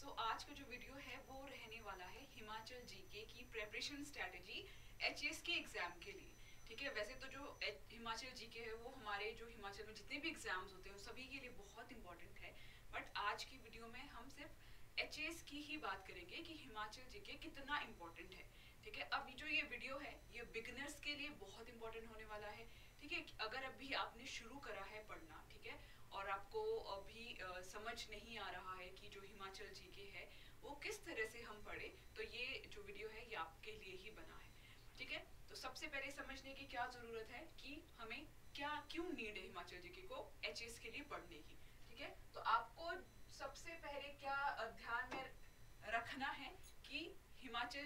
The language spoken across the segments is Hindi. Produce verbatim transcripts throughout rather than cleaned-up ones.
सो so, आज का जो वीडियो है वो रहने वाला है हिमाचल जीके की प्रेपरेशन स्ट्रेटजी एचएएस के एग्जाम के लिए। ठीक है, वैसे तो जो हिमाचल जीके है वो हमारे जो हिमाचल में जितने भी एग्जाम्स होते हैं सभी के लिए बहुत इंपॉर्टेंट है। बट आज की वीडियो में हम सिर्फ एचएएस की ही बात करेंगे कि हिमाचल जीके कितना इम्पोर्टेंट है। ठीक है, अब जो ये वीडियो है ये बिगिनर्स के लिए बहुत इंपॉर्टेंट होने वाला है। ठीक है, अगर अभी आपने शुरू करा है पढ़ना, ठीक है, और आपको अभी आ, समझ नहीं आ रहा है कि जो हिमाचल जीके है वो किस तरह से हम पढ़े, तो ये जो वीडियो है ये आपके लिए ही बना है। ठीक है, तो सबसे पहले समझने की क्या जरूरत है कि हमें क्या क्यों नीड है हिमाचल जीके को एचएएस के लिए पढ़ने की। ठीक है, तो आपको सबसे पहले क्या ध्यान में रखना है कि हिमाचल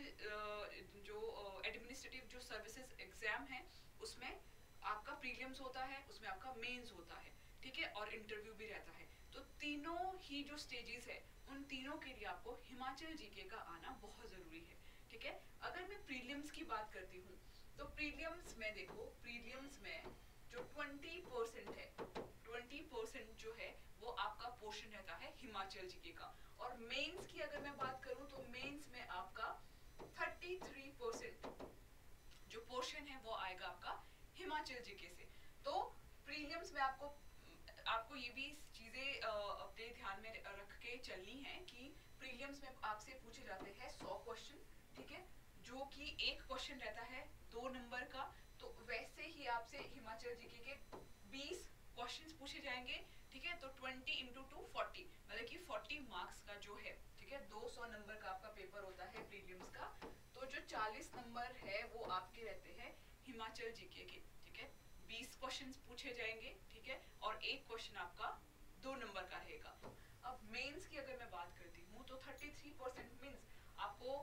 जो एडमिनिस्ट्रेटिव जो सर्विसेज एग्जाम है उसमें आपका प्रीलिम्स होता है, उसमें आपका मेंस होता है, ठीक है, और इंटरव्यू भी रहता है। तो तीनों ही जो स्टेजेस है उन तीनों के लिए आपको हिमाचल जीके का आना बहुत जरूरी है। ठीक है, अगर मैं प्रीलिम्स की बात करती हूँ तो प्रीलिम्स में देखो, प्रीलिम्स में जो ट्वेंटी परसेंट है, ट्वेंटी परसेंट जो है वो आपका पोर्शन रहता है हिमाचल जीके का। और मेंस की अगर मैं बात करूं तो मेंस में आपका थर्टी थ्री परसेंट जो पोर्शन है वो आएगा आपका हिमाचल जीके से। तो प्रीलिम्स में आपको आपको ये भी चीजें अपने ध्यान में रख के चलनी है कि प्रीलिम्स में आपसे पूछे जाते हैं सौ क्वेश्चन, ठीक है, जो कि एक क्वेश्चन रहता है दो नंबर का। तो वैसे ही आपसे हिमाचल जीके के बीस क्वेश्चंस पूछे जाएंगे। ठीक है, तो ट्वेंटी इंटू टू फोर्टी, मतलब कि फोर्टी मार्क्स का जो है, ठीक है, दो सौ नंबर का आपका पेपर होता है प्रीलिम्स का। तो जो चालीस नंबर है वो आपके रहते हैं हिमाचल जीके के। ठीक है, बीस क्वेश्चंस पूछे जाएंगे, ठीक है, और एक क्वेश्चन आपका दो नंबर का रहेगा। अब मेंस की अगर मैं बात करती हूँ तो थर्टी थ्री परसेंट मीन्स आपको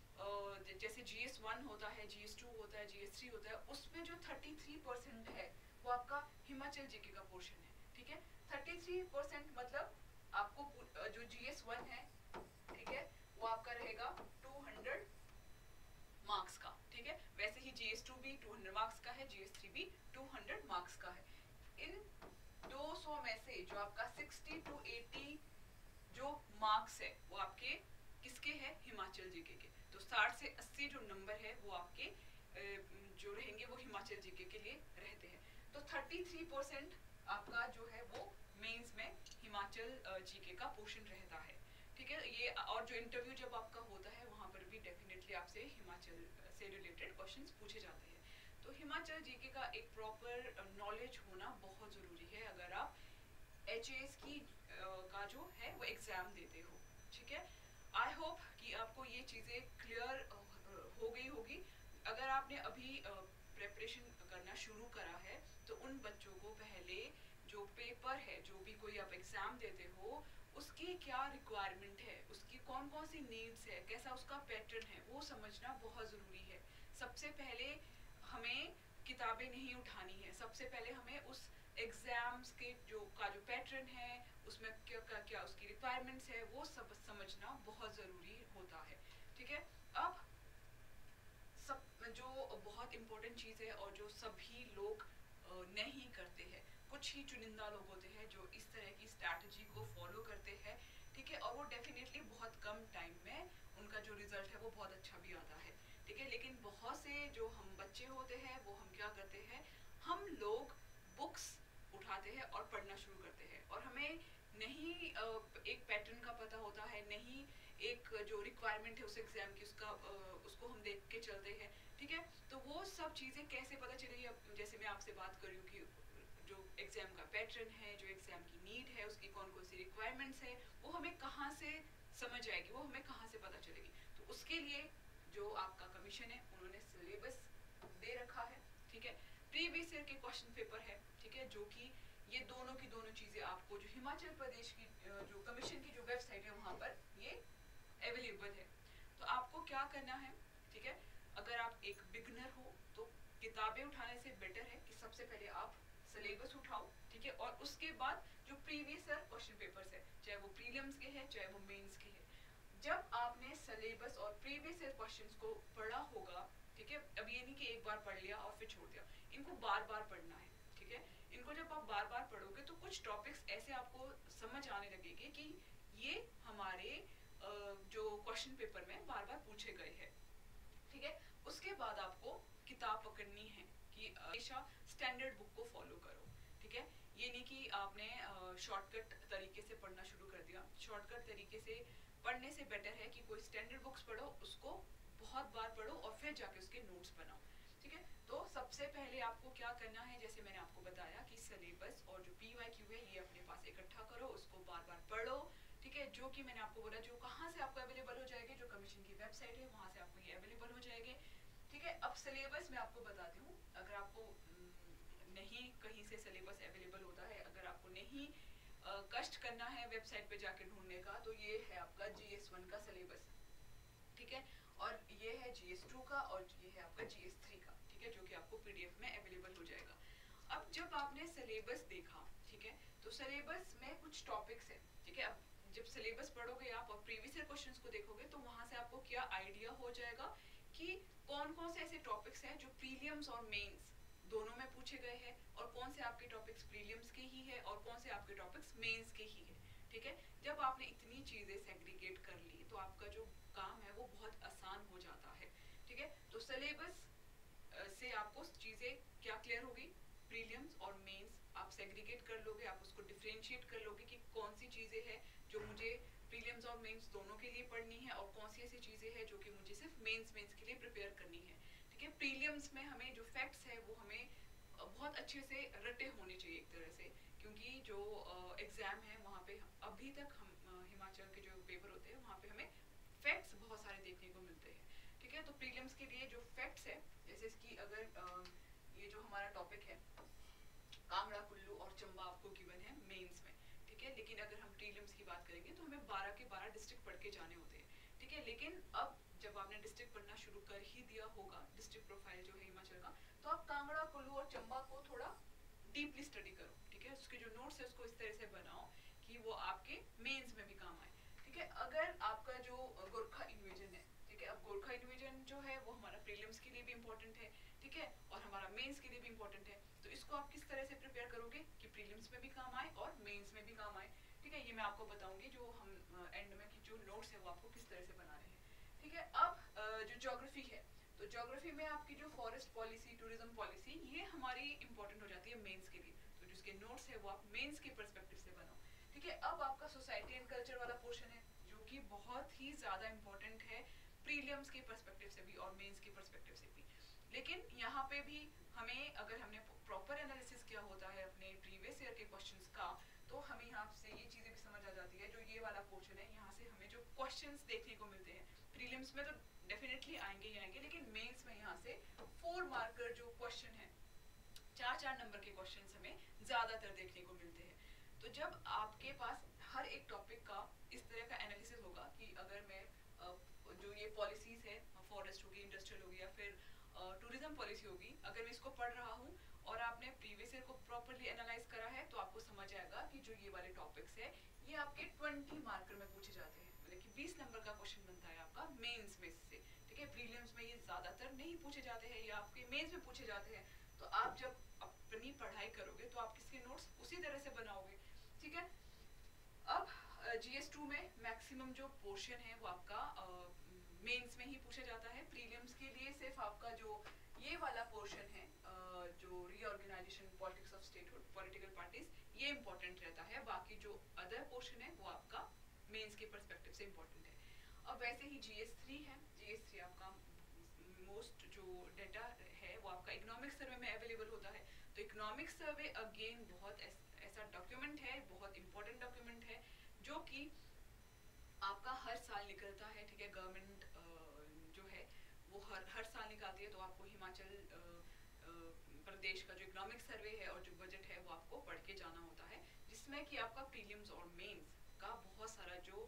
जैसे जीएस वन होता है, जीएस टू होता है, जीएस थ्री होता है, उसमें जो थर्टी थ्री परसेंट है वो आपका हिमाचल जीके का पोर्शन है। ठीक है, थर्टी थ्री परसेंट मतलब आपको जो जीएस वन है, ठीक है, वो आपका रहेगा टू हंड्रेड मार्क्स का। ठीक है, वैसे ही जीएस टू भी टू हंड्रेड मार्क्स का है, जीएस थ्री भी टू हंड्रेड मार्क्स का है। इन दो सौ में से जो आपका सिक्सटी टू एटी जो मार्क्स है वो आपके किसके हैं, हिमाचल जीके के। तो साठ से अस्सी जो नंबर है वो आपके जो रहेंगे वो हिमाचल जीके के लिए रहते हैं। तो थर्टी थ्री परसेंट आपका जो है वो मेंस में हिमाचल जीके का पोर्शन रहता है। ठीक है, ये और जो इंटरव्यू जब आपका होता है वहां पर भी डेफिनेटली आपसे हिमाचल से रिलेटेड क्वेश्चंस पूछे जाते हैं। तो हिमाचल जीके का एक प्रॉपर नॉलेज होना बहुत जरूरी है अगर आप एचएएस की का जो है वो एग्जाम देते हो। ठीक है, आई होप कि आपको ये चीजें क्लियर हो गई होगी। अगर आपने अभी प्रेपरेशन करना शुरू करा है तो उन बच्चों को पहले जो पेपर है, जो भी कोई आप एग्जाम देते हो, उसकी क्या रिक्वायरमेंट है, उसकी कौन कौन सी नीड्स है, कैसा उसका पैटर्न है, वो समझना बहुत जरूरी है। सबसे पहले हमें किताबें नहीं उठानी है, सबसे पहले हमें उस एग्जाम्स के जो का जो पैटर्न है उसमें क्या क्या, क्या उसकी रिक्वायरमेंट्स है वो सब समझना बहुत जरूरी होता है। ठीक है, अब सब जो बहुत इम्पोर्टेंट चीज है और जो सभी लोग नहीं करते हैं, कुछ ही चुनिंदा लोग होते हैं जो इस तरह की स्ट्रैटेजी को फॉलो करते हैं। ठीक है, और वो डेफिनेटली बहुत कम टाइम में उनका जो रिजल्ट है वो बहुत अच्छा भी आता है। ठीक है, लेकिन बहुत से जो हम बच्चे होते हैं वो हम क्या करते हैं, हम लोग बुक्स उठाते हैं और पढ़ना शुरू करते हैं और हमें नहीं एक पैटर्न का पता होता है, नहीं एक जो रिक्वायरमेंट है उस एग्जाम की उसका उसको हम देख के चलते हैं। ठीक है, तो वो सब चीज़ें कैसे पता चलेगी, अब जैसे मैं आपसे बात कर रही हूँ कि जो एग्जाम का पैटर्न है, जो एग्जाम की नीड है, उसकी कौन कौन सी रिक्वायरमेंट्स है, वो हमें कहाँ से समझ आएगी, वो हमें कहाँ से पता चलेगी। तो उसके लिए जो आपका कमीशन है उन्होंने सिलेबस दे रखा है। ठीक है, प्रीवियस ईयर के क्वेश्चन पेपर है, ठीक है, जो कि ये दोनों की दोनों चीजें आपको जो हिमाचल प्रदेश की जो कमीशन की जो वेबसाइट है वहां पर ये अवेलेबल है। तो आपको क्या करना है, ठीक है, अगर आप एक बिगनर हो तो किताबें उठाने से बेटर है कि सबसे पहले आप सिलेबस उठाओ। ठीक है, और उसके बाद जो प्रीवियस ईयर क्वेश्चन पेपर्स है, चाहे वो प्रीलिम्स के हैं चाहे वो मेंस के हैं, जब आपने सिलेबस और प्रीवियस ईयर क्वेश्चंस को पढ़ा होगा, ठीक है, अब ये नहीं कि एक बार पढ़ लिया और फिर छोड़ दिया, इनको बार बार पढ़ना है। ठीक है, इनको जब आप बार बार पढ़ोगे तो कुछ टॉपिक्स ऐसे आपको समझ आने लगेंगे कि ये हमारे जो क्वेश्चन पेपर में बार बार पूछे गए हैं, ठीक है। उसके बाद आपको किताब पकड़नी है कि हमेशा स्टैंडर्ड बुक को फॉलो करो, ठीक है। ये नहीं कि आपने शॉर्टकट तरीके से पढ़ना शुरू कर दिया। शॉर्टकट तरीके से पढ़ने से बेटर है कि कोई स्टैंडर्ड बुक्स पढ़ो, उसको बहुत बार पढ़ो और फिर जाके उसके नोट्स बनाओ, ठीक है। तो सबसे पहले आपको क्या करना है, जैसे मैंने आपको बताया कि सिलेबस और जो पी वाई क्यू है ये अपने पास इकट्ठा करो, उसको बार बार पढ़ो, ठीक है। जो कि मैंने आपको बोला जो कहाँ से आपको अवेलेबल हो जाएगी, जो कमीशन की वेबसाइट है वहाँ से आपको ये अवेलेबल हो जाएंगे, ठीक है। अब सिलेबस मैं आपको बताती हूँ, अगर आपको नहीं कहीं से सिलेबस अवेलेबल होता है, अगर आपको नहीं आ, कष्ट करना है वेबसाइट पे जाके ढूंढने का, तो ये है आपका जी एस वन का सिलेबस, ठीक है। और ये है जी एस टू का और ये है आपका जी एस थ्री का, ठीक है, जो कि आपको पी डी एफ में अवेलेबल हो जाएगा। अब जब आपने सिलेबस देखा, ठीक है, तो सिलेबस में कुछ टॉपिक्स है, ठीक है। अब जब सिलेबस पढ़ोगे आप और प्रीवियस ईयर क्वेश्चंस को देखोगे तो वहां से आपको क्या आइडिया हो जाएगा कि कौन कौन से ऐसे टॉपिक्स हैं जो प्रीलिम्स और मेंस दोनों में पूछे गए हैं, और कौन से आपके टॉपिक्स प्रीलिम्स के ही है और कौन से आपके टॉपिक्स मेंस के ही है, ठीक है। जब आपने इतनी चीजें सेग्रीगेट कर ली तो आपका जो काम है वो बहुत आसान हो जाता है, ठीक है। तो सिलेबस से आपको चीजें क्या क्लियर होगी, प्रीलिम्स और मेंस आप सेग्रीगेट कर लोगे, आप उसको डिफरेंशिएट कर लोगे कि कौन सी चीजें हैं जो मुझे प्रीलिम्स और मेंस दोनों के लिए पढ़नी है और कौन सी ऐसी चीजें हैं जो कि मुझे सिर्फ मेंस मेंस के लिए प्रिपेयर करनी है, ठीक है। प्रीलिम्स में हमें जो फैक्ट्स है वो हमें बहुत अच्छे से रटे होने चाहिए एक तरह से, क्योंकि जो एग्जाम है वहाँ पे अभी तक हम हिमाचल के जो पेपर होते हैं वहाँ पे हमें फैक्ट्स बहुत सारे देखने को मिलते हैं, ठीक है। तो प्रीलिम्स के लिए जो फैक्ट्स है, जैसे कि अगर आ, ये जो हमारा टॉपिक है कांगड़ा, कुल्लू और चंबा आपको गिवन है मेंस में, ठीक है। लेकिन अगर हम प्रीलिम्स की बात करेंगे तो हमें बारह के बारह डिस्ट्रिक्ट पढ़ के जाने होते हैं, ठीक है। लेकिन अब जब आपने डिस्ट्रिक्ट पढ़ना शुरू कर ही दिया होगा, डिस्ट्रिक्ट प्रोफाइल जो है हिमाचल का, तो आप कांगड़ा, कुल्लू और चंबा को थोड़ा डीपली स्टडी करो, ठीक है। उसके जो नोट्स है उसको इस तरह से बनाओ कि वो आपके मेंस में भी काम आए, ठीक है। अगर आपका जो गोरखा इन्वेजन है, ठीक है, अब गोरखा इन्वेजन जो है वो हमारा प्रीलिम्स के लिए भी इम्पोर्टेंट है, ठीक है, और हमारा मेंस के लिए भी इम्पोर्टेंट है। तो इसको आप किस तरह से प्रिपेयर करोगे कि प्रीलिम्स में भी काम आए और मेंस में भी काम आए, ठीक है। ये मैं आपको बताऊंगी जो हम एंड में कि जो नोट्स है वो आपको किस तरह से बनाने हैं, ठीक है। अब जो ज्योग्राफी है, तो ज्योग्राफी में आपकी जो फॉरेस्ट पॉलिसी, टूरिज्म पॉलिसी, ये हमारी इंपॉर्टेंट हो जाती है मेंस के लिए, तो जिसके नोट्स है वो आप मेंस के पर्सपेक्टिव से बनाओ, ठीक है। अब आपका सोसाइटी एंड कल्चर वाला पोर्शन है जो कि बहुत ही ज्यादा इंपॉर्टेंट है प्रीलिम्स के पर्सपेक्टिव से भी और मेंस के पर्सपेक्टिव से भी। लेकिन यहाँ पे भी हमें, अगर हमने प्रॉपर एनालिसिस किया होता है अपने प्रीवियस ईयर के क्वेश्चंस का, तो हमें यहाँ से ये चीजें भी समझ आ जाती है। जो ये वाला पोर्शन है, यहाँ से हमें जो क्वेश्चंस देखने को मिलते हैं, प्रीलिम्स में तो डेफिनेटली आएंगे ही आएंगे, लेकिन मेंस में यहाँ से फोर मार्कर जो क्वेश्चन है, चार चार नंबर के क्वेश्चंस हमें ज्यादातर देखने को मिलते हैं। तो जब आपके पास हर एक टॉपिक का इस तरह का एनालिसिस होगा कि अगर मैं जो ये पॉलिसीज है, फॉरेस्ट होगी, इंडस्ट्रियल होगी या फिर टूरिज्म पॉलिसी होगी, अगर मैं इसको पढ़ रहा हूँ और आपने प्रीवियस ईयर को प्रॉपर्ली एनालाइज करा है, तो आपको समझ आएगा कि जो ये वाले टॉपिक्स है ये आपके ट्वेंटी मार्कर में पूछे जाते हैं, मतलब कि बीस नंबर का क्वेश्चन बनता है आपका मेंस में से, ठीक है। प्रीलिम्स में ये ज्यादातर नहीं पूछे जाते हैं या आपके मेंस में पूछे जाते हैं। तो आप जब अपनी पढ़ाई करोगे तो आप किसके नोट्स उसी तरह से बनाओगे, ठीक है। अब जी एस टू में मैक्सिमम जो पोर्शन है वो आपका मेंस में ही पूछा जाता है। प्रीलिम्स के लिए सिर्फ आपका जो ये वाला पोर्शन है, uh, जो reorganisation, politics of statehood, political parties, ये इंपॉर्टेंट रहता है। बाकी जो अदर पोर्शन है वो आपका मेंस के पर्सपेक्टिव से इंपॉर्टेंट है। अब वैसे ही जी एस थ्री है, जी एस थ्री आपका मोस्ट जो डेटा है वो आपका इकोनॉमिक सर्वे में अवेलेबल होता है। तो इकोनॉमिक सर्वे अगेन बहुत ऐसा डॉक्यूमेंट है, बहुत इंपॉर्टेंट डॉक्यूमेंट है जो कि आपका हर साल निकलता है, ठीक है। गवर्नमेंट जो है वो हर हर साल निकालती है, तो आपको हिमाचल प्रदेश का जो इकोनॉमिक सर्वे है और जो बजट है वो आपको पढ़ के जाना होता है, जिसमें कि आपका प्रीलिम्स और मेंस का बहुत सारा जो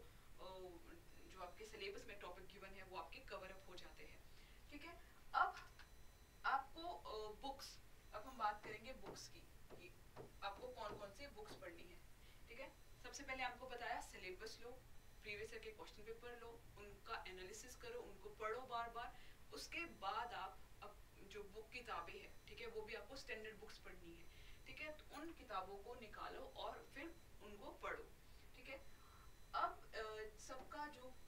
जो आपके सिलेबस में टॉपिक गिवन है वो आपके कवर अप हो जाते हैं, ठीक है। अब आपको बुक्स, अब हम बात करेंगे बुक्स की, आपको कौन कौन सी बुक्स पढ़नी है, ठीक है। सबसे पहले आपको बताया सिलेबस लो, प्रीवियस ईयर के क्वेश्चन पेपर लो, उनका एनालिसिस करो, उनको पढ़ो बार बार। उसके बाद आप अब जो बुक किताबें हैं, ठीक है, वो भी आपको स्टैंडर्ड बुक्स पढ़नी है, ठीक है। तो उन किताबों को निकालो और फिर उनको पढ़ो, ठीक है। अब सबका जो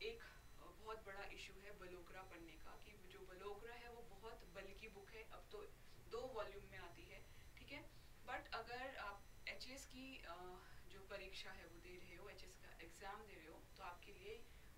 पढ़ने का कि जो बलोग्रा है वो बहुत बल्कि बुक है, अब तो दो वॉल्यूम में आती है, ठीक है। बट अगर आप एचएस की जो परीक्षा है वो दे रहे हो, एचएस का एग्जाम दे रहे हो, तो आपके लिए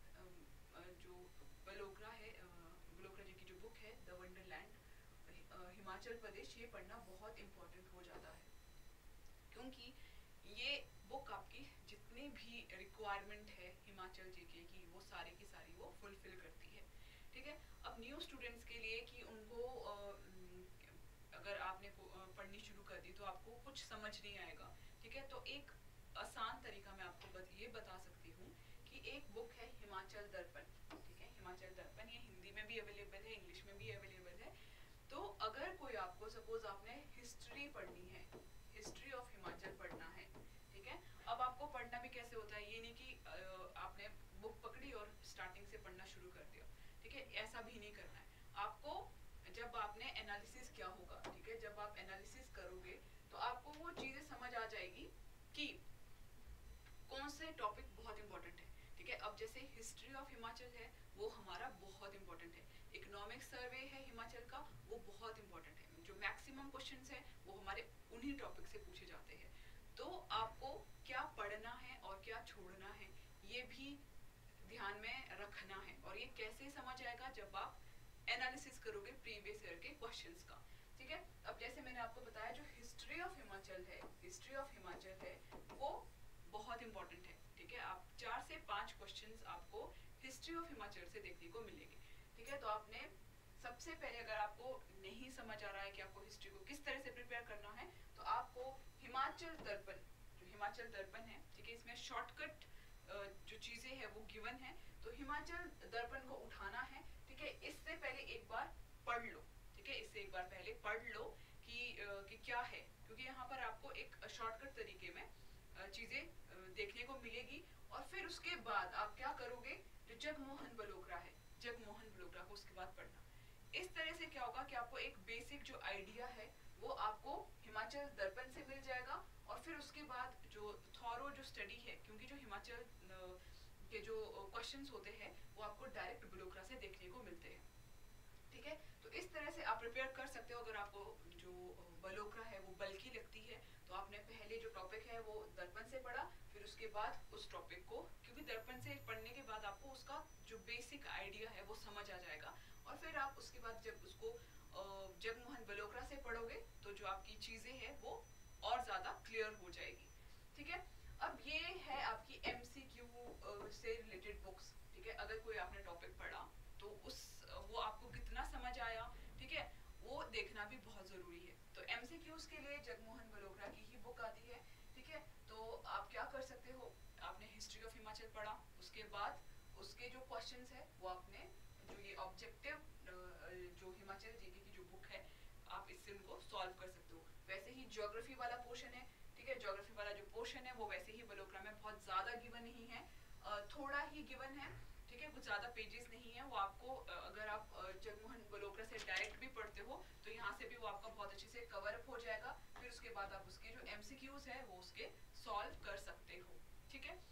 जो बलोग्रा है, बलोग्रा जी की जो बुक है द वंडरलैंड हिमाचल प्रदेश, ये पढ़ना बहुत इम्पोर्टेंट हो जाता है, क्योंकि ये बुक आपकी जितनी भी रिक्वायरमेंट है हिमाचल जीके की वो सारी की सारी वो फुलफिल करती है, ठीक है। अब न्यू स्टूडेंट्स के लिए कि उनको अगर आपने पढ़नी शुरू कर दी तो आपको कुछ समझ नहीं आएगा, ठीक है। तो एक आसान तरीका मैं आपको बत, ये बता सकती हूँ कि एक बुक है हिमाचल दर्पण, ठीक है। हिमाचल दर्पण ये हिंदी में भी अवेलेबल है, इंग्लिश में भी अवेलेबल है। तो अगर कोई आपको सपोज आपने हिस्ट्री पढ़नी है, हिस्ट्री ऑफ हिमाचल पढ़ना है, ठीक है। अब आपको पढ़ना भी कैसे होता है, ये नहीं कि आपने बुक पकड़ी और स्टार्टिंग से पढ़ना शुरू कर दिया, ठीक है, ऐसा भी नहीं करना है आपको। जब आपने एनालिसिस किया होगा, ठीक है, जब आप एनालिसिस करोगे तो आपको वो चीजें समझ आ जाएगी कि कौन से टॉपिक बहुत इंपॉर्टेंट है, ठीक है। अब जैसे हिस्ट्री ऑफ हिमाचल है वो हमारा बहुत इंपॉर्टेंट है, इकोनॉमिक सर्वे है हिमाचल का वो बहुत इंपॉर्टेंट है, जो मैक्सिमम क्वेश्चंस है वो हमारे उन्हीं टॉपिक से पूछे जाते हैं। तो आपको क्या पढ़ना है और क्या छोड़ना है ये भी ध्यान में रखना है, और ये कैसे समझ आएगा जब आप एनालिसिस करोगे प्रीवियस ईयर के क्वेश्चंस का, ठीक है। अब जैसे मैंने आपको बताया जो हिस्ट्री ऑफ हिमाचल है, हिस्ट्री ऑफ हिमाचल है वो बहुत इंपॉर्टेंट है, ठीक है। आप चार से पांच क्वेश्चंस आपको हिस्ट्री ऑफ हिमाचल से देखने को मिलेंगे, ठीक है। तो आपने सबसे पहले अगर आपको नहीं समझ आ रहा है कि आपको हिस्ट्री को किस तरह से प्रिपेयर करना है, तो आपको हिमाचल दर्पण, जो हिमाचल दर्पण है, ठीक है, इसमें शॉर्टकट जो चीजें हैं वो गिवन है, तो हिमाचल दर्पण को उठाना है, ठीक है। इससे पहले एक बार पढ़ लो, ठीक है, इससे एक बार पहले पढ़ लो कि कि क्या है, क्योंकि यहाँ पर आपको एक शॉर्टकट तरीके में चीजें देखने को मिलेगी। और फिर उसके बाद आप क्या करोगे, जो जगमोहन बलोग्रा है, जगमोहन बलोग्रा को उसके बाद पढ़ना। इस तरह से क्या होगा कि आपको एक बेसिक जो आइडिया है वो आपको हिमाचल दर्पण से मिल जाएगा, और फिर उसके बाद जो थॉरो जो स्टडी है, क्योंकि जो हिमाचल के जो क्वेश्चंस होते हैं वो आपको डायरेक्ट बलोग्रा से देखने को मिलते हैं, ठीक है। तो इस तरह से आप प्रिपेयर कर सकते हो। अगर आपको जो बलोग्रा है वो बल्कि लगती है तो आपने पहले जो टॉपिक है वो दर्पण से पढ़ा, फिर उसके बाद उस टॉपिक को, क्योंकि दर्पण से पढ़ने के बाद आपको उसका जो बेसिक आइडिया है वो समझ आ जाएगा, और फिर आप उसके बाद जब उसको जगमोहन बलोग्रा से पढ़ोगे तो जो आपकी चीजें हैं वो और ज्यादा क्लियर हो जाएगी, ठीक है। अब ये है आपकी एमसीक्यू से रिलेटेड बुक्स, ठीक है। अगर कोई आपने टॉपिक पढ़ा तो उस वो आपको कितना समझ आया, ठीक है, वो देखना भी बहुत जरूरी है। तो एमसीक्यूज के लिए जगमोहन बलोग्रा की ही बुक आती है, ठीक है। तो आप क्या कर सकते हो, आपने हिस्ट्री ऑफ हिमाचल पढ़ा, उसके बाद उसके जो क्वेश्चंस है वो आपने जो ये ऑब्जेक्टिव जो हिमाचल जीके की जो बुक है आप इससे उनको सॉल्व कर सकते हो। वैसे ही ज्योग्राफी वाला पोर्शन है, ठीक है, ज्योग्राफी वाला जो पोर्शन है वो वैसे ही बलोग्रा में बहुत ज्यादा गिवन नहीं है, थोड़ा ही गिवन है, ठीक है, कुछ ज्यादा पेजेस नहीं है। वो आपको अगर आप जगमोहन बलोग्रा से डायरेक्ट भी पढ़ते हो तो यहाँ से भी वो आपका बहुत अच्छे से कवर अप हो जाएगा, फिर उसके बाद आप उसके जो एमसीक्यूज है वो उसके सॉल्व कर सकते हो, ठीक है।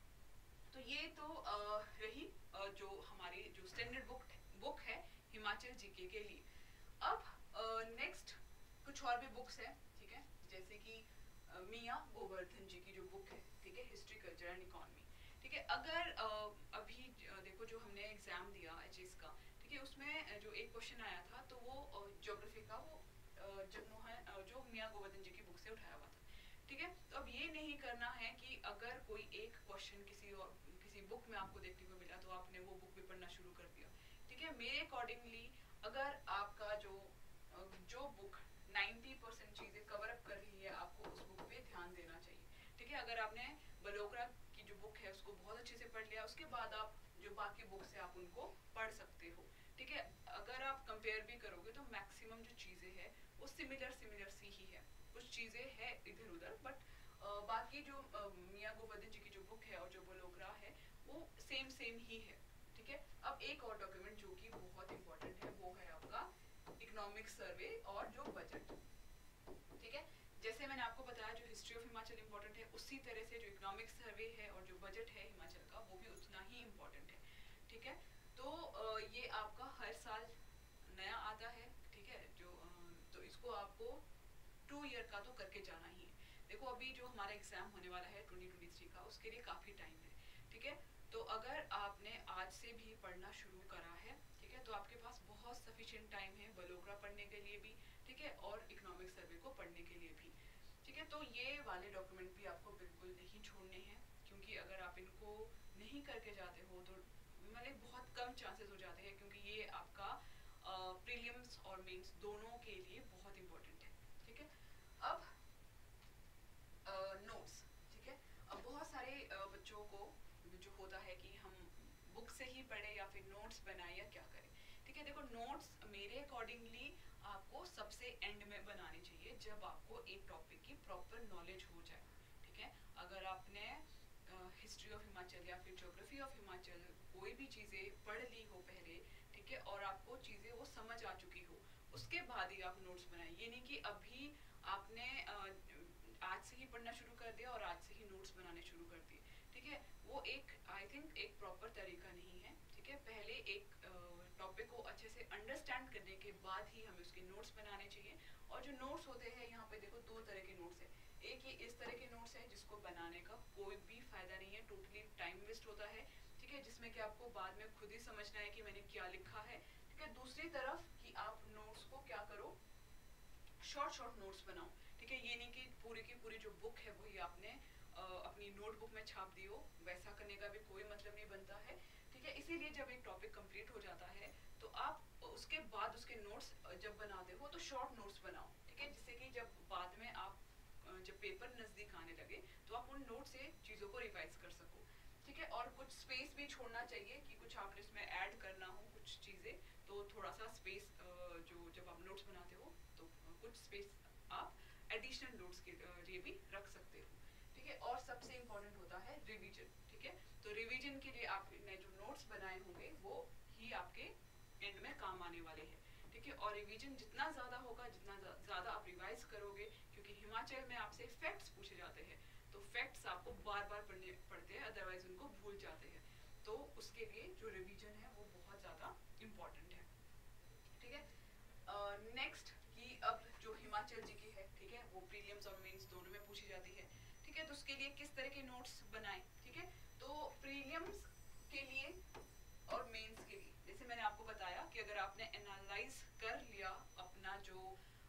तो ये तो रही जो हमारी जो स्टैंडर्ड बुक बुक है हिमाचल जीके के लिए। अब नेक्स्ट कुछ और भी बुक्स है, ठीक है, जैसे कि मियां गोवर्धन जी की जो बुक है, ठीक है, हिस्ट्री कल्चर एंड इकोनॉमी, ठीक है। अगर uh, अभी देखो जो हमने एग्जाम दिया एचएस का, ठीक है, उसमें जो एक क्वेश्चन आया था तो वो ज्योग्राफी uh, का वो uh, जगमोहन uh, जो मियां गोवर्धन जी की बुक से उठाया हुआ था, ठीक है। तो अब ये नहीं करना है कि अगर कोई एक क्वेश्चन किसी और किसी बुक में आपको देखने को मिला तो आपने वो बुक भी पढ़ना शुरू कर दिया, ठीक है। मेरे अकॉर्डिंगली अगर आपका जो जो बुक नब्बे परसेंट चीजें कवर अप कर रही है आपको उस बुक पे ध्यान देना चाहिए, ठीक है। अगर आपने बलोग्रा की जो बुक है उसको बहुत अच्छे से पढ़ लिया, उसके बाद आप जो बाकी बुक्स है आप उनको पढ़ सकते हो, ठीक है। अगर आप कंपेयर भी करोगे तो मैक्सिमम जो चीजें है वो सिमिलर सिमिलर सी ही है, कुछ चीजें है इधर उधर, बट बाकी जो मियां गोवर्धन जी की जो बुक है और जो बलोग्रा है वो सेम सेम ही है, ठीक है। अब एक और डॉक्यूमेंट जो कि बहुत इंपॉर्टेंट है वो है आपका इकोनॉमिक सर्वे और जो बजट, ठीक है। जैसे मैंने आपको बताया जो हिस्ट्री ऑफ हिमाचल इंपॉर्टेंट है, उसी तरह से जो इकोनॉमिक सर्वे है और जो बजट है हिमाचल का वो भी उतना ही इंपॉर्टेंट है, ठीक है। तो अ, ये आपका हर साल नया आता है, ठीक है, जो अ, तो इसको आपको टू ईयर का तो करके जाना ही है। देखो अभी जो हमारा एग्जाम होने वाला है ट्वेंटी ट्वेंटी थ्री का, उसके लिए काफ़ी टाइम है, ठीक है। तो अगर आपने आज से भी पढ़ना शुरू करा है, ठीक है, तो आपके पास बहुत सफिशिएंट टाइम है बलोग्रा पढ़ने के लिए भी, ठीक है, और इकोनॉमिक सर्वे को पढ़ने के लिए भी, ठीक है। तो ये वाले डॉक्यूमेंट भी आपको बिल्कुल नहीं छोड़ने हैं, क्योंकि अगर आप इनको नहीं करके जाते हो तो मतलब बहुत कम चांसेस हो जाते हैं, क्योंकि ये आपका प्रीलिम्स और मेंस दोनों के लिए बहुत इंपॉर्टेंट है, ठीक है। अब नोट्स, ठीक है। अब बहुत सारे uh, बच्चों को जो होता है कि हम बुक से ही पढ़े या फिर नोट्स बनाए या क्या करें, ठीक है। देखो नोट्स मेरे अकॉर्डिंगली आपको सबसे एंड में बनाने चाहिए, जब आपको एक टॉपिक की प्रॉपर नॉलेज हो जाए, ठीक है। अगर आपने हिस्ट्री ऑफ हिमाचल या फिर ज्योग्राफी ऑफ हिमाचल कोई भी चीज़ें पढ़ ली हो पहले, ठीक है, और आपको चीज़ें वो समझ आ चुकी हो, उसके बाद ही आप नोट्स बनाए। ये नहीं कि अभी आपने uh, आज से ही पढ़ना शुरू कर दिया और आज से ही नोट्स बनाने शुरू कर दिए, ठीक है। वो एक आई थिंक एक प्रॉपर तरीका नहीं है, ठीक है। पहले एक टॉपिक uh, को अच्छे से अंडरस्टैंड करने के बाद ही हमें उसके नोट्स बनाने चाहिए। और जो नोट्स होते हैं यहाँ पे देखो दो तरह के नोट्स है। एक ये इस तरह के नोट्स है जिसको बनाने का कोई भी फायदा नहीं है, टोटली टाइम वेस्ट होता है, ठीक है, जिसमें कि आपको बाद में खुद ही समझना है कि मैंने क्या लिखा है, ठीक है। दूसरी तरफ कि आप नोट्स को क्या करो, शॉर्ट शॉर्ट नोट्स बनाओ, ठीक है। ये नहीं कि पूरी की पूरी जो बुक है वही आपने आ, अपनी नोटबुक में छाप दी हो, वैसा करने का भी कोई मतलब नहीं बनता है, ठीक है। इसीलिए जब एक टॉपिक कंप्लीट हो जाता है तो आप उसके बाद उसके नोट्स जब बनाते हो तो शॉर्ट नोट्स बनाओ, ठीक है, जिससे कि जब बाद में आप जब पेपर नजदीक आने लगे तो आप उन नोट से चीज़ों को रिवाइज कर सको, ठीक है। और कुछ स्पेस भी छोड़ना चाहिए कि कुछ आपने इसमें ऐड करना हो कुछ चीज़ें, तो थोड़ा सा स्पेस जो जब आप नोट्स बनाते हो तो कुछ स्पेस आप एडिशनल नोट्स के लिए भी रख सकते हो, ठीक है। और सबसे इम्पोर्टेंट होता है रिवीजन, ठीक है। तो रिवीजन के लिए आपने जो नोट्स बनाए होंगे वो ही आपके एंड में काम आने वाले हैं, ठीक है। और रिवीजन जितना ज़्यादा होगा, जितना ज़्यादा आप रिवाइज करोगे, क्योंकि हिमाचल में आपसे फैक्ट्स पूछे जाते हैं, तो फैक्ट्स आपको बार बार पढ़ने पड़ते हैं, अदरवाइज उनको भूल जाते हैं। तो उसके लिए जो रिवीजन है वो बहुत ज़्यादा इम्पॉर्टेंट है, ठीक है। नेक्स्ट uh, कि अब जो हिमाचल जी की है, ठीक है, वो प्रीलिम्स और मेंस दोनों में पूछी जाती है, ठीक है। तो उसके लिए किस तरह के नोट्स बनाएं, ठीक है। तो प्रीलिम्स के लिए और मेंस के लिए जैसे मैंने आपको बताया कि अगर आपने एनालाइज कर लिया अपना जो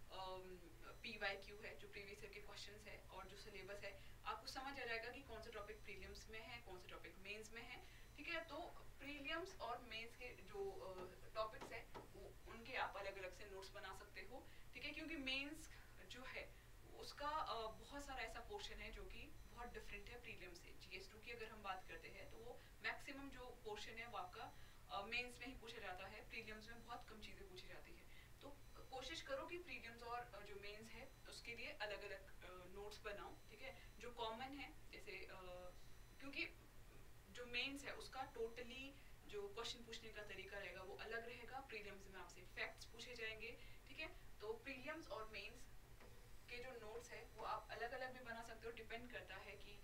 पी वाई क्यू है, जो प्रीवियस ईयर के क्वेश्चंस है और जो सिलेबस है, आपको समझ आ जाएगा कि कौन सा टॉपिक प्रीलिम्स में है, कौन सा टॉपिक मेंस में है, ठीक है। तो प्रीलिम्स और मेंस के जो टॉपिक्स है वो उनके आप अलग अलग से नोट्स बना सकते हो, ठीक है। क्योंकि मेंस जो है उसका uh, बहुत सारा ऐसा पोर्शन है जो कि बहुत डिफरेंट है प्रीलिम्स से। जी एस टू की अगर हम बात करते हैं तो वो मैक्सिमम जो पोर्शन है वो आपका मेंस uh, में ही पूछा जाता है, प्रीलिम्स में बहुत कम चीज़ें पूछी जाती है। तो कोशिश करो कि प्रीलिम्स और uh, जो मेंस है उसके लिए अलग अलग नोट्स बनाओ, ठीक है, जो कॉमन है। जैसे uh, क्योंकि जो मेंस है उसका टोटली जो क्वेश्चन पूछने का तरीका रहेगा वो अलग रहेगा, प्रीलिम्स में आपसे फैक्ट्स पूछे जाएंगे, ठीक है। तो प्रीलिम्स और मेंस के जो नोट्स है वो आप अलग अलग भी बना सकते हो, डिपेंड करता है कि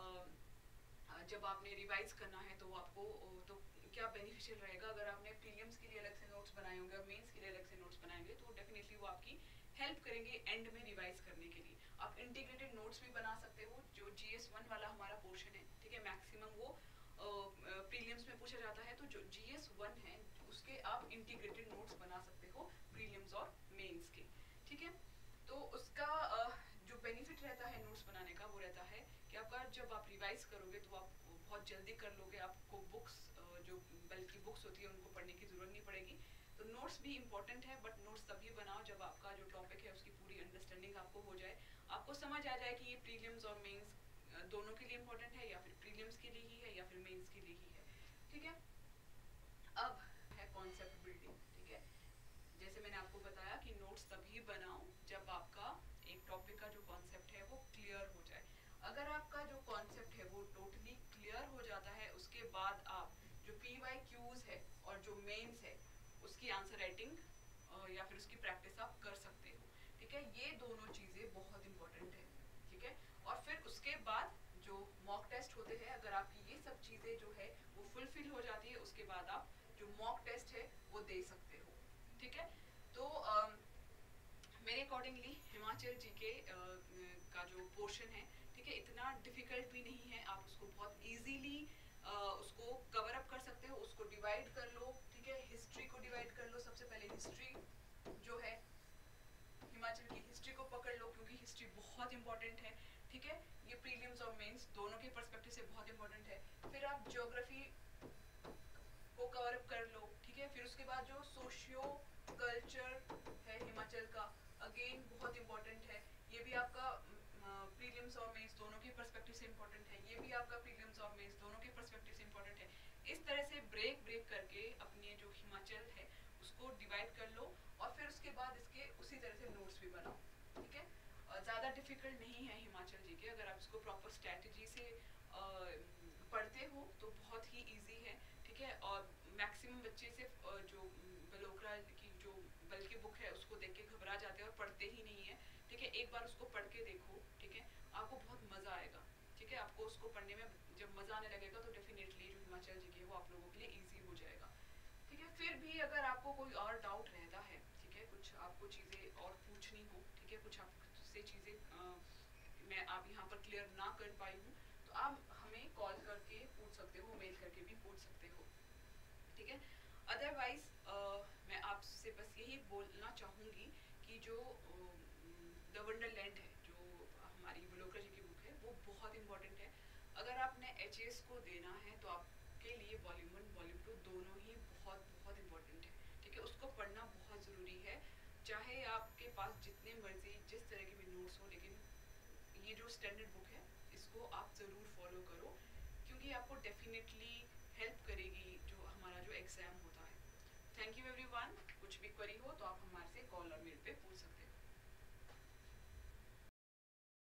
आ, जब आपने रिवाइज करना है तो आपको तो क्या बेनिफिशियल रहेगा। अगर आपने प्रीलिम्स के लिए अलग से नोट्स बनाए होंगे और मेंस के लिए अलग से नोट्स बनाएंगे तो डेफिनेटली वो आपकी हेल्प करेंगे एंड में रिवाइज करने के लिए। आप इंटीग्रेटेड नोट्स भी बना सकते हो, जो जी एस वन वाला हमारा पोर्शन है, ठीक है, मैक्सिमम वो प्रीलिम्स uh, में पूछा जाता है, तो जो जी एस वन है उसके आप इंटीग्रेटेड नोट्स बना सकते हो प्रीलिम्स और मेंस के, ठीक है। तो उसका uh, जो बेनिफिट रहता है नोट्स बनाने का वो रहता है कि आपका जब आप रिवाइज करोगे तो आप बहुत जल्दी कर लोगे, आपको बुक्स uh, जो बल्कि बुक्स होती है उनको पढ़ने की जरूरत नहीं पड़ेगी। तो नोट्स भी इंपॉर्टेंट है, बट नोट्स तभी बनाओ जब आपका जो टॉपिक है उसकी पूरी अंडरस्टैंडिंग आपको हो जाए, आपको समझ आ जाए कि ये प्रीलिम्स और मेंस दोनों के लिए इंपॉर्टेंट है या फिर प्रीलिम्स के लिए ही है या फिर मेंस के लिए ही है, ठीक है। अब है कॉन्सेप्ट बिल्डिंग, ठीक है। जैसे मैंने आपको बताया कि नोट्स तभी बनाओ जब आपका एक टॉपिक का जो कॉन्सेप्ट है वो क्लियर हो जाए। अगर आपका जो कॉन्सेप्ट है वो टोटली क्लियर हो जाता है, उसके बाद आप जो पी वाई क्यूज है और जो मेंस है उसकी आंसर राइटिंग या फिर उसकी प्रैक्टिस आप कर सकते हो, ठीक है। ये दोनों चीज़ें बहुत इंपॉर्टेंट है, ठीक है। और फिर उसके बाद जो मॉक टेस्ट होते हैं, अगर आपकी ये सब चीज़ें जो है वो फुलफिल हो जाती है, उसके बाद आप जो मॉक टेस्ट है वो दे सकते हो, ठीक है। तो um, मेरे अकॉर्डिंगली हिमाचल जीके का जो पोर्शन है, ठीक है, इतना डिफिकल्ट भी नहीं है, आप उसको बहुत इजीली उसको कवर अप कर सकते हो। उसको डिवाइड कर लो, ठीक है, हिस्ट्री को डिवाइड कर लो। सबसे पहले हिस्ट्री जो है हिमाचल की हिस्ट्री को पकड़ लो, क्योंकि हिस्ट्री बहुत इंपॉर्टेंट है, ठीक है, ये प्रीलिम्स और मेंस दोनों के पर्सपेक्टिव से बहुत इंपॉर्टेंट है। फिर आप ज्योग्राफी को कवर अप कर लो, ठीक है। फिर उसके बाद जो सोशियो कल्चर है हिमाचल का, अगेन बहुत इंपॉर्टेंट है, ये भी आपका प्रीलिम्स और मेंस दोनों के पर्सपेक्टिव से इंपॉर्टेंट है, ये भी आपका प्रीलिम्स और मेंस दोनों के पर्सपेक्टिव से इंपॉर्टेंट है। इस तरह से ब्रेक ब्रेक करके अपने जो हिमाचल है उसको डिवाइड कर लो, और फिर उसके बाद इसके उसी तरह से नोट्स भी बनाओ, ठीक है। ज़्यादा डिफिकल्ट नहीं है हिमाचल जी के, अगर आप इसको प्रॉपर स्ट्रैटेजी से पढ़ते हो तो बहुत ही ईजी है, ठीक है। और मैक्सिमम बच्चे सिर्फ जो बलोकरा की जो बल की बुक है उसको देख के घबरा जाते हैं और पढ़ते ही नहीं है, ठीक है। एक बार उसको पढ़ के देखो, ठीक है, आपको बहुत मज़ा आएगा, ठीक है। आपको उसको पढ़ने में जब मज़ा आने लगेगा तो डेफिनेटली जो हिमाचल जी के वो आप लोगों के लिए ईजी हो जाएगा, ठीक है। फिर भी अगर आपको कोई और डाउट रहता है, ठीक है, कुछ आपको चीज़ें और पूछनी हो, ठीक है, कुछ आपसे चीज़ें मैं आप यहाँ पर क्लियर ना कर पाई हूँ, तो आप हमें कॉल करके पूछ सकते हो, मेल करके भी पूछ सकते हो, ठीक है। अदरवाइज मैं आपसे बस यही बोलना चाहूँगी कि जो द वंडरलैंड है, जो हमारी बलोकरा जी की बुक है, वो बहुत इंपॉर्टेंट है। अगर आपने एच एस को देना है तो आपके लिए वॉल्यूम वन वॉल्यूम टू दोनों ही बहुत बहुत इंपॉर्टेंट है, ठीक है। उसको पढ़ना बहुत ज़रूरी है, चाहे आपके पास जितने मर्जी जिस तरह के भी नोट्स हो, लेकिन ये जो स्टैंडर्ड बुक है इसको आप ज़रूर फॉलो करो, क्योंकि आपको डेफिनेटली हेल्प करेगी जो हमारा जो एग्ज़ाम होता है। Thank you everyone. कुछ भी क्वेरी हो तो आप हमारे से कॉल और मेल पे पूछ सकते हैं।